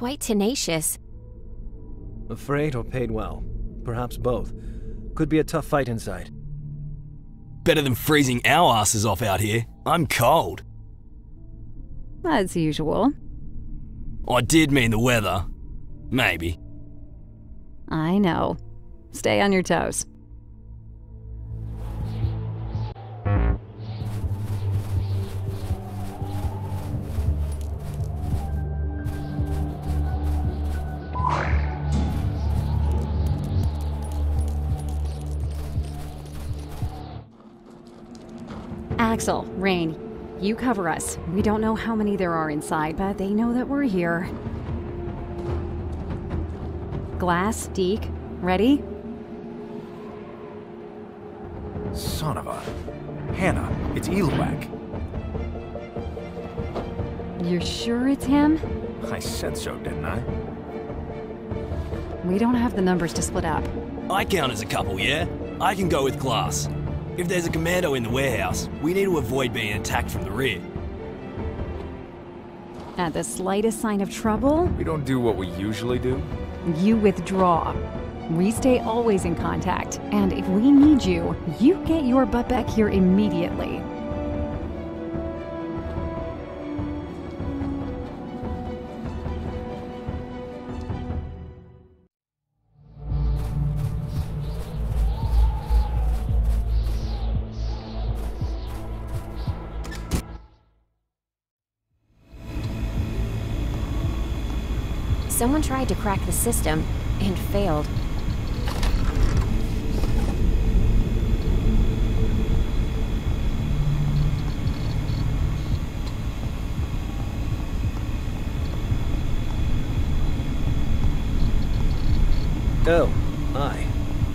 Quite tenacious. Afraid or paid well? Perhaps both. Could be a tough fight inside. Better than freezing our asses off out here. I'm cold. As usual. I did mean the weather. Maybe. I know. Stay on your toes. Axel, Rain, you cover us. We don't know how many there are inside, but they know that we're here. Glass, Deke, ready? Son of a... Hannah, it's Eluak. You're sure it's him? I said so, didn't I? We don't have the numbers to split up. I count as a couple, yeah? I can go with Glass. If there's a commando in the warehouse, we need to avoid being attacked from the rear. At the slightest sign of trouble, We don't do what we usually do. you withdraw. We stay always in contact, and if we need you, you get your butt back here immediately. Someone tried to crack the system and failed. Oh, hi.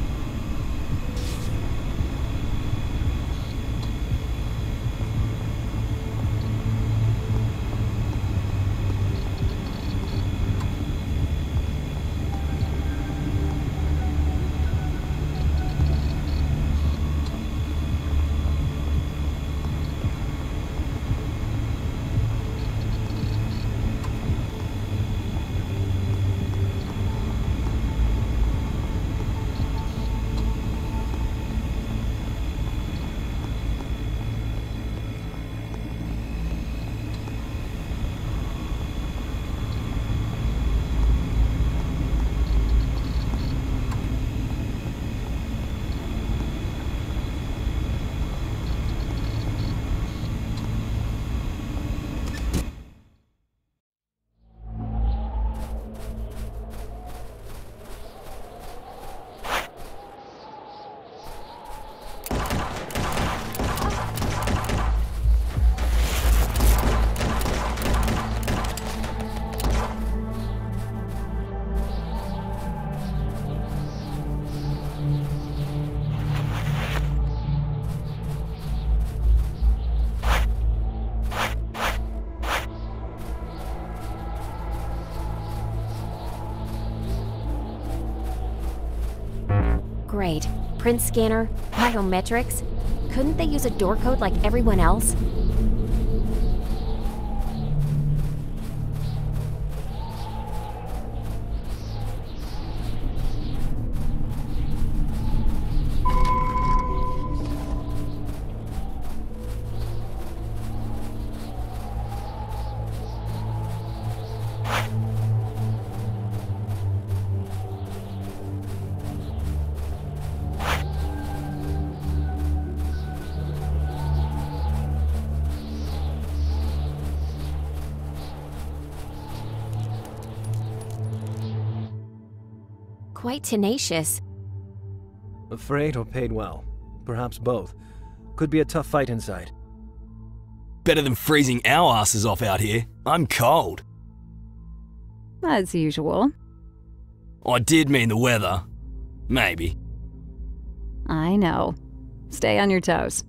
Great. Print scanner, biometrics. Couldn't they use a door code like everyone else? Quite tenacious. Afraid or paid well? Perhaps both. Could be a tough fight inside. Better than freezing our asses off out here. I'm cold. As usual. I did mean the weather. Maybe. I know. Stay on your toes.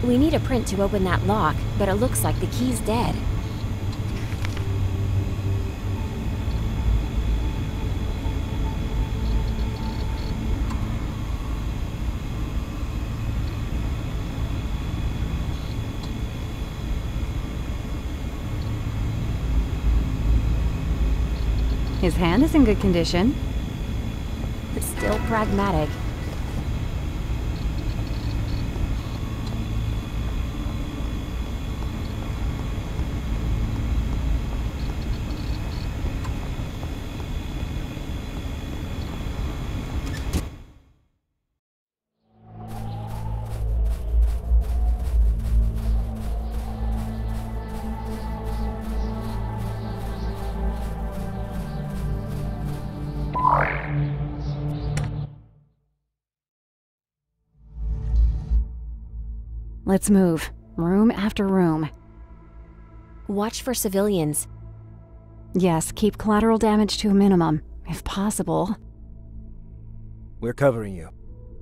We need a print to open that lock, but it looks like the key's dead. His hand is in good condition. Still pragmatic. Let's move. Room after room. Watch for civilians. Yes, keep collateral damage to a minimum, if possible. We're covering you.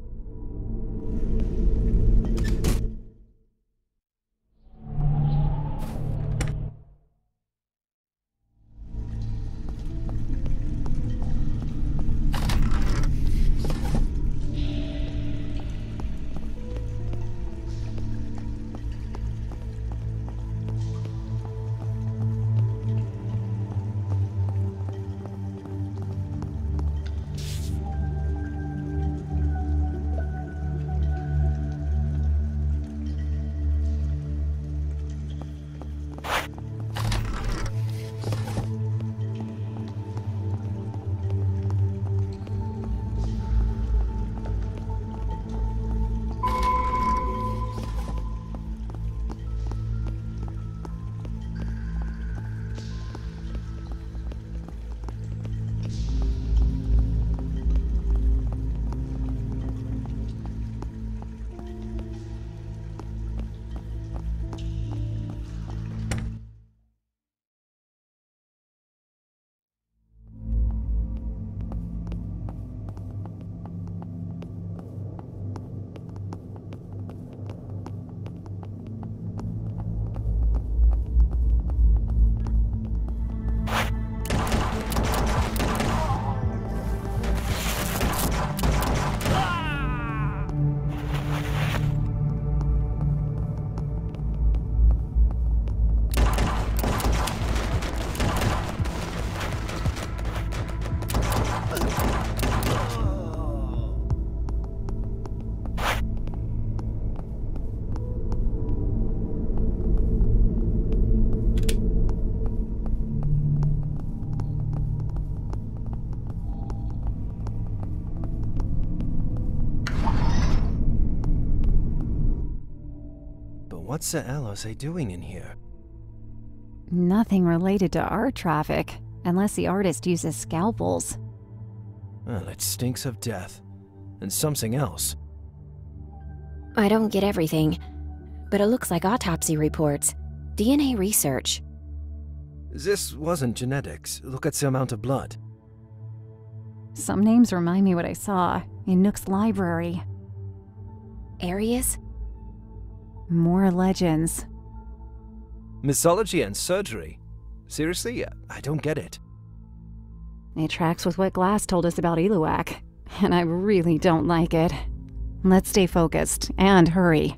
What's the hell are they doing in here? Nothing related to art traffic, unless the artist uses scalpels. Well, it stinks of death. And something else. I don't get everything, but it looks like autopsy reports. DNA research. This wasn't genetics. Look at the amount of blood. Some names remind me what I saw in Nook's library. Areas? More legends. Mythology and surgery? Seriously? I don't get it. It tracks with what Glass told us about Eluac, and I really don't like it. Let's stay focused, and hurry.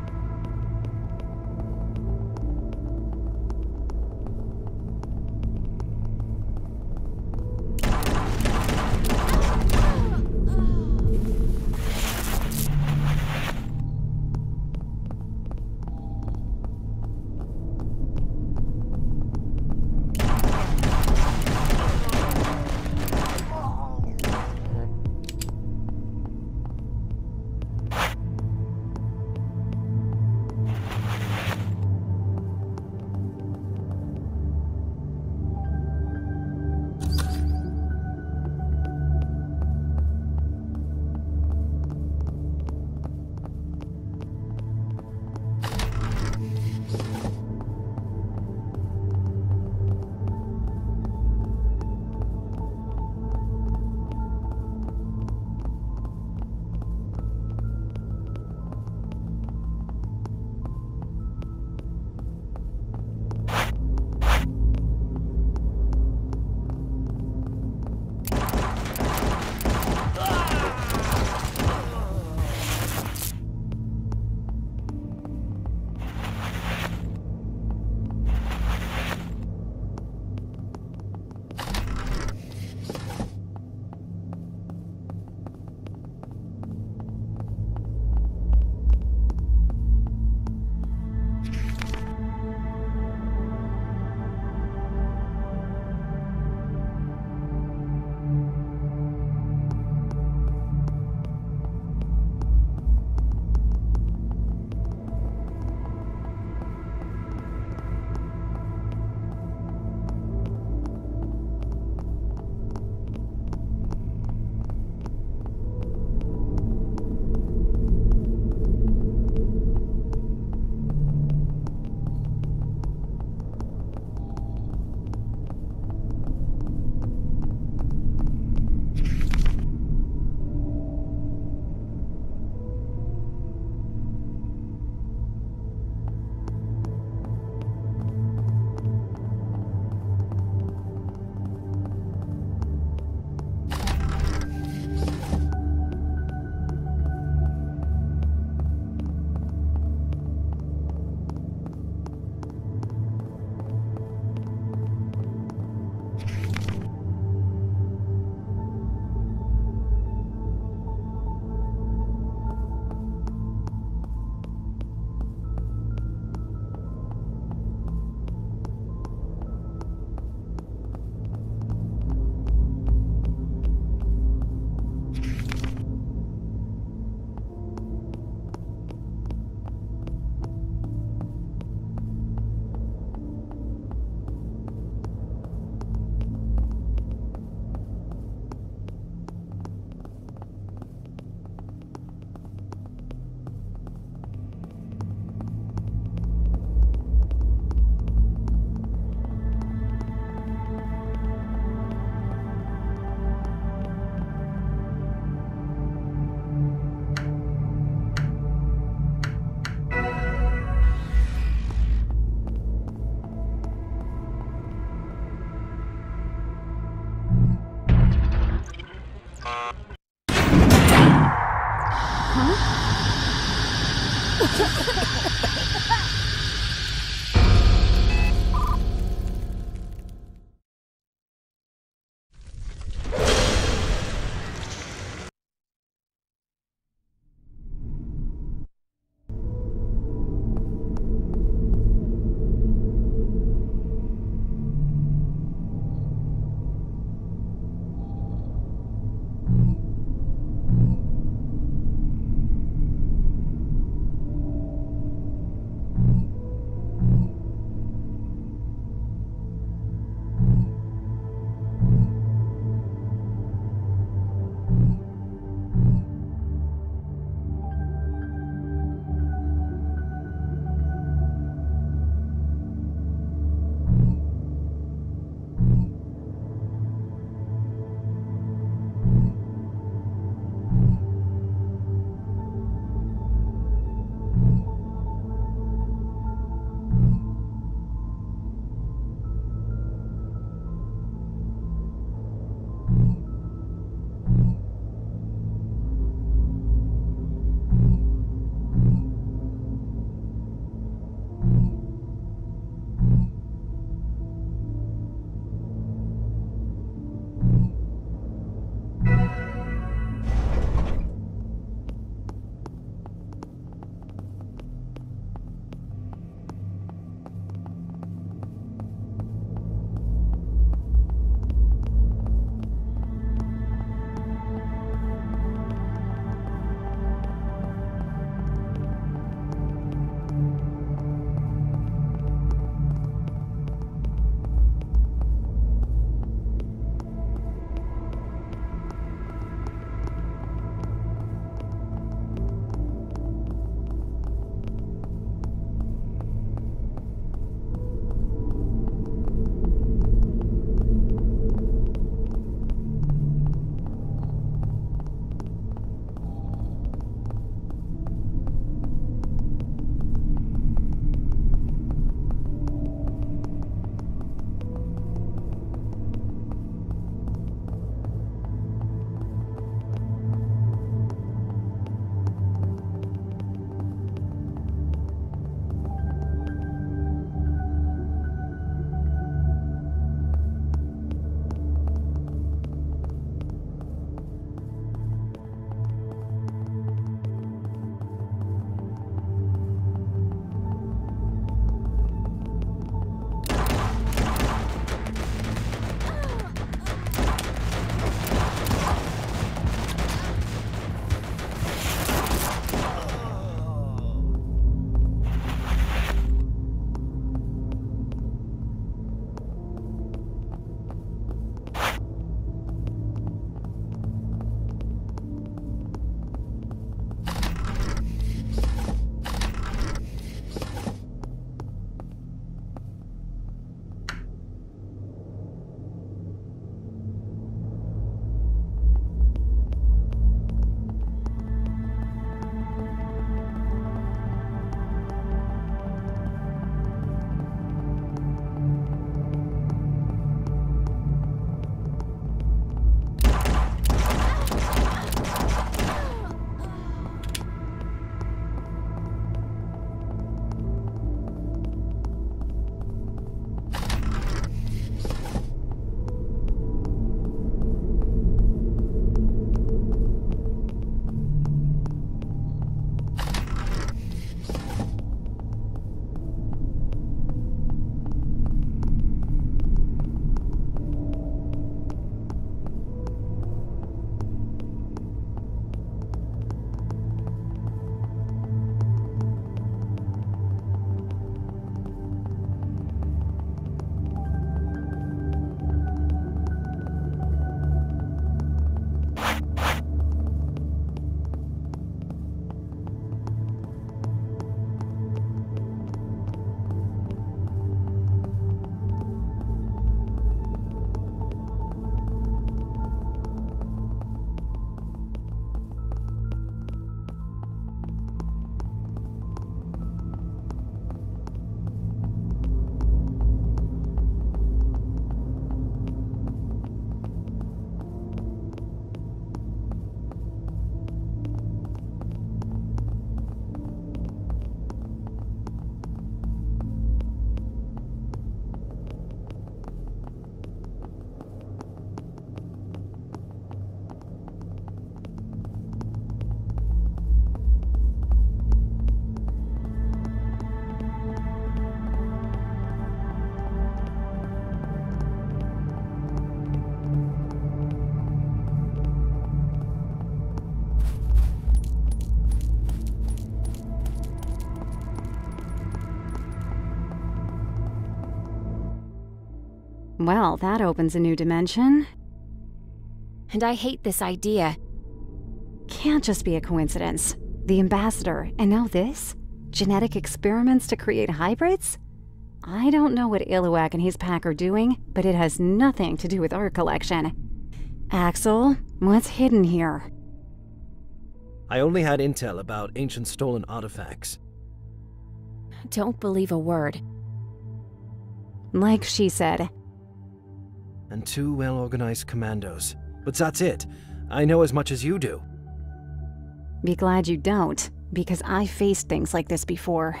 Well, that opens a new dimension. And I hate this idea. Can't just be a coincidence. The ambassador, and now this? Genetic experiments to create hybrids? I don't know what Iluak and his pack are doing, but it has nothing to do with our collection. Axel, what's hidden here? I only had intel about ancient stolen artifacts. Don't believe a word. Like she said. And 2 well-organized commandos. But that's it. I know as much as you do. Be glad you don't, because I faced things like this before.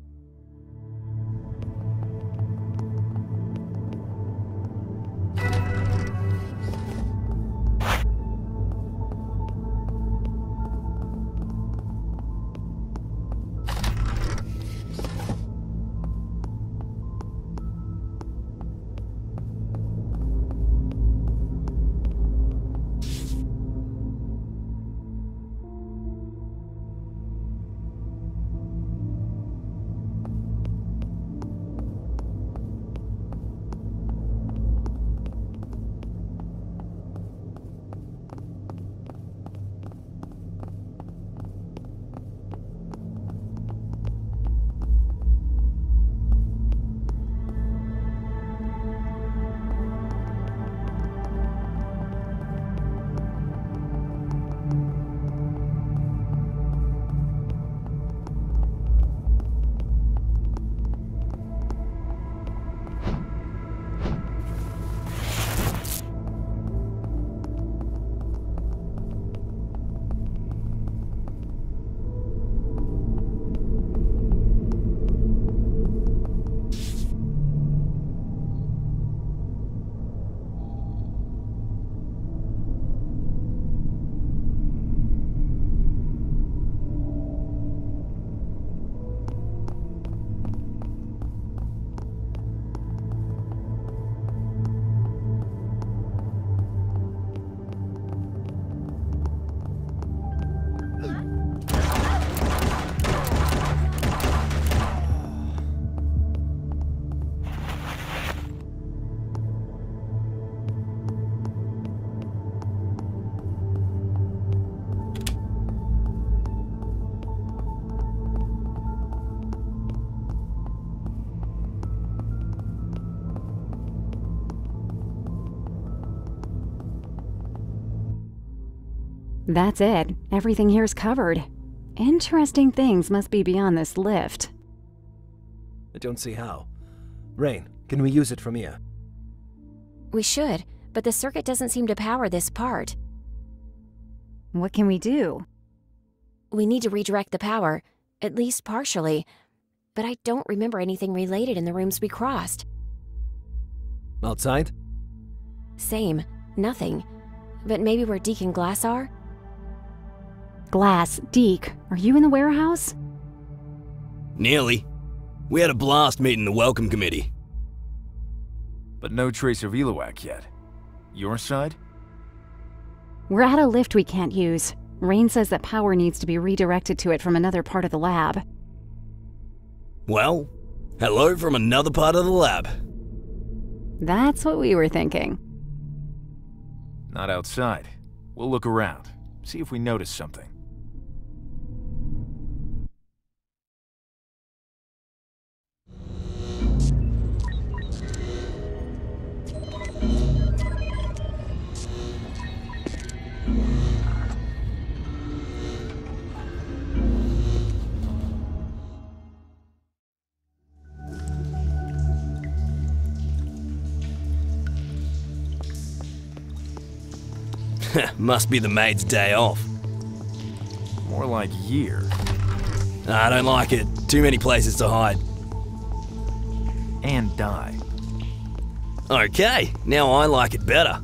That's it. Everything here's covered. Interesting things must be beyond this lift. I don't see how. Rain, can we use it from here? We should, but the circuit doesn't seem to power this part. What can we do? We need to redirect the power, at least partially, but I don't remember anything related in the rooms we crossed. Outside? Same. Nothing. But maybe where Deke and Glass are? Glass, Deke, are you in the warehouse? Nearly. We had a blast meeting the welcome committee. But no trace of Iluak yet. Your side? We're at a lift we can't use. Rain says that power needs to be redirected to it from another part of the lab. Well, hello from another part of the lab. That's what we were thinking. Not outside. We'll look around, see if we notice something. Must be the maid's day off. More like year. I don't like it. Too many places to hide. And die. Okay, now I like it better.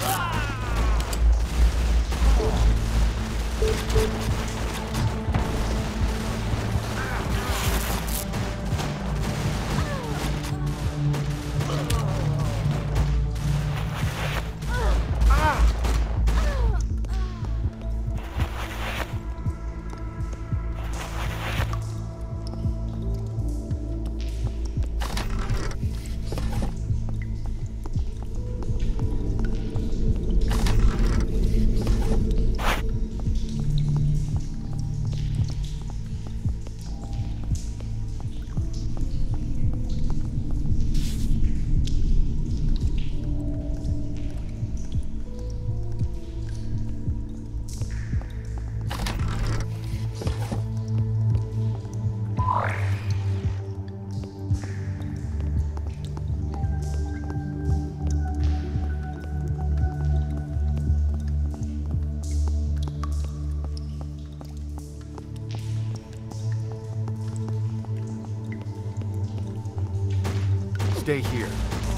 Stay here.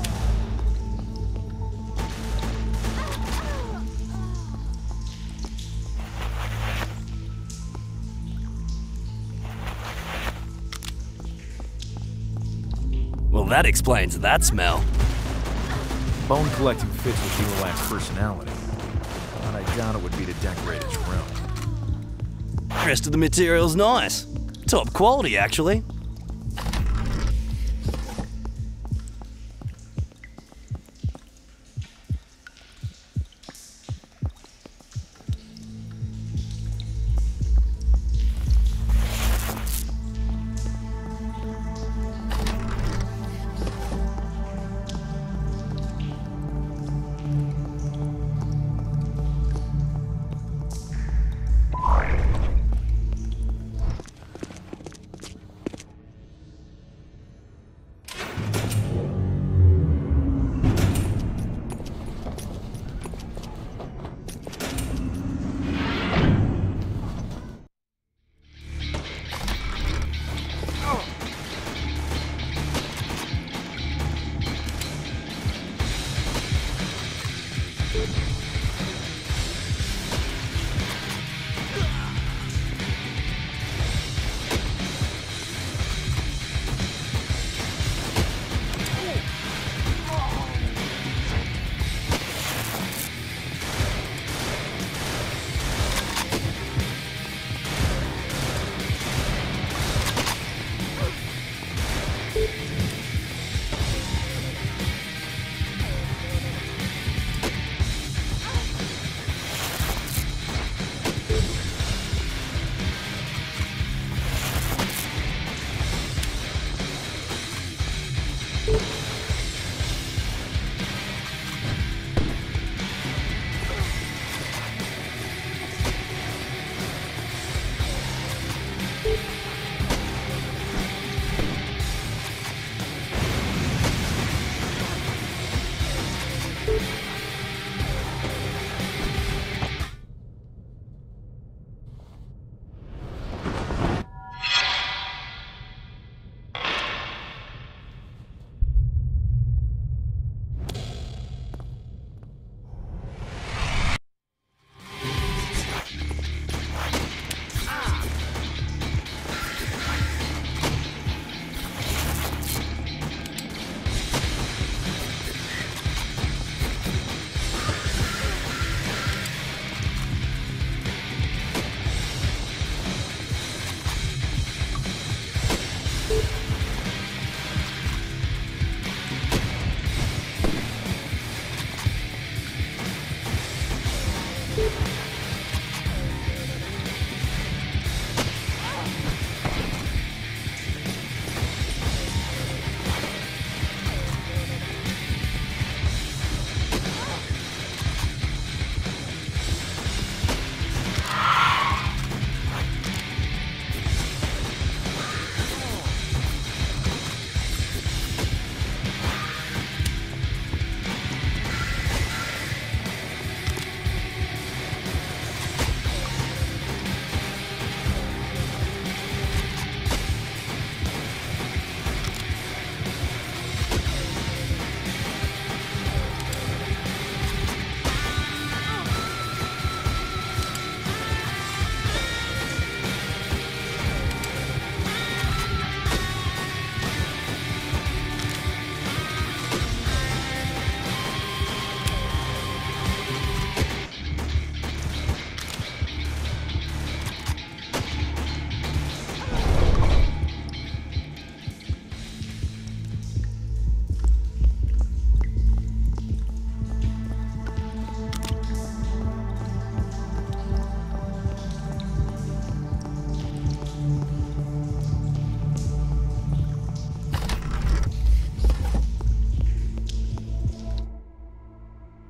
Well, that explains that smell. Bone collecting fits with Elowak's personality, but I doubt it would be to decorate his room. Rest of the material's nice. Top quality, actually.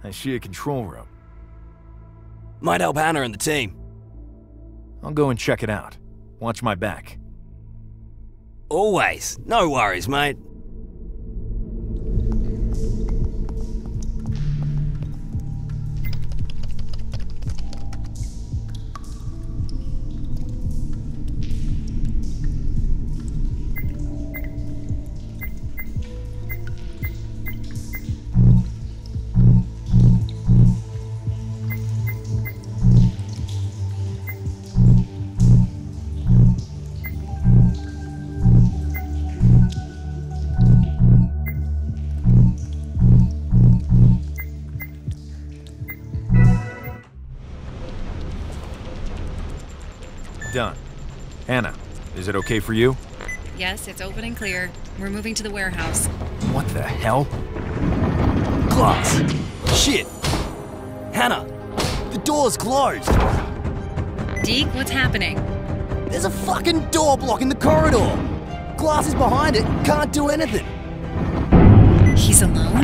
I see a control room. Might help Hannah and the team. I'll go and check it out. Watch my back. Always. No worries, mate. Done. Hannah, is it okay for you? Yes, it's open and clear. We're moving to the warehouse. What the hell? Glass. Shit. Hannah, the door's closed. Deke, what's happening? There's a fucking door blocking the corridor. Glass is behind it, can't do anything. He's alone?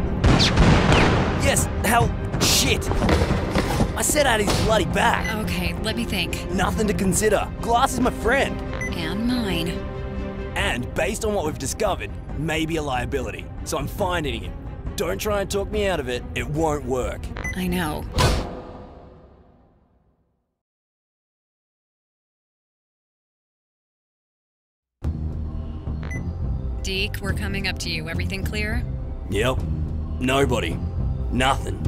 Yes, hell, shit. I said I had his bloody back. Okay, let me think. Nothing to consider. Glass is my friend. And mine. And based on what we've discovered, maybe a liability. So I'm finding him. Don't try and talk me out of it. It won't work. I know. Deke, we're coming up to you. Everything clear? Yep. Nobody. Nothing.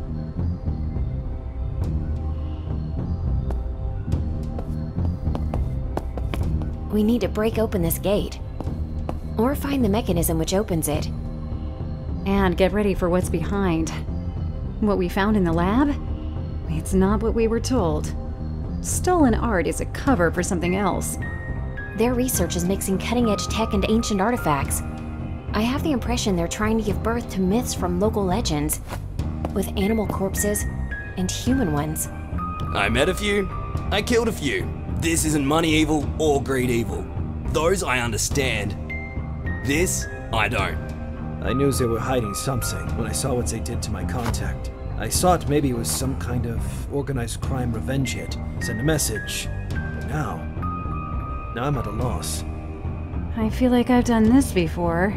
We need to break open this gate. Or find the mechanism which opens it. And get ready for what's behind. What we found in the lab? It's not what we were told. Stolen art is a cover for something else. Their research is mixing cutting-edge tech and ancient artifacts. I have the impression they're trying to give birth to myths from local legends, with animal corpses and human ones. I met a few. I killed a few. This isn't money evil or greed evil. Those I understand. This, I don't. I knew they were hiding something when I saw what they did to my contact. I thought maybe it was some kind of organized crime revenge hit. Send a message. But now I'm at a loss. I feel like I've done this before.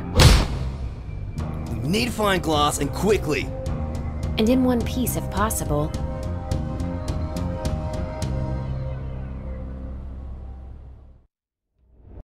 We need to find Glass and quickly. And in one piece if possible.